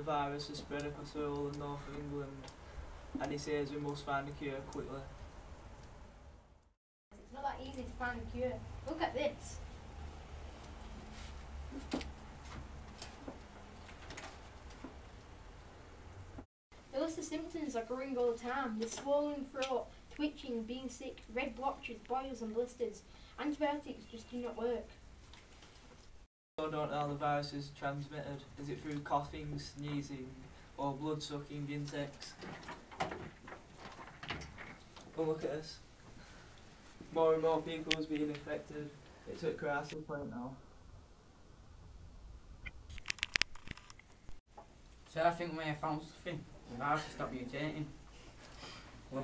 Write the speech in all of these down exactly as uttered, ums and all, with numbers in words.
virus has spread across the whole of north of England, and he says we must find a cure quickly. It's not that easy to find a cure. Look at this. The list of symptoms are growing all the time. The swollen throat, twitching, being sick, red blotches, boils and blisters. Antibiotics just do not work. I don't know how the virus is transmitted. Is it through coughing, sneezing, or blood-sucking insects? Oh, look at this. More and more people is being infected. It's at crisis point now. So I think we may have found something. The virus has stopped mutating. Look.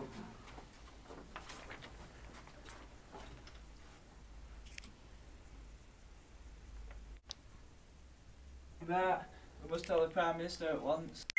Right, we must tell the Prime Minister at once.